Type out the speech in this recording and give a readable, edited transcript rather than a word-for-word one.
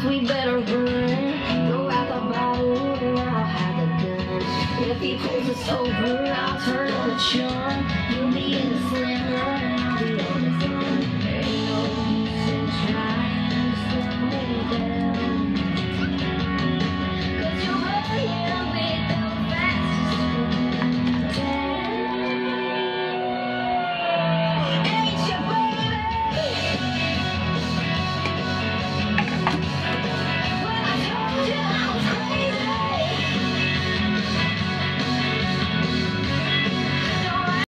we better run. Throw out the bottle and I'll have the gun. If he pulls us over, I'll turn on the charm.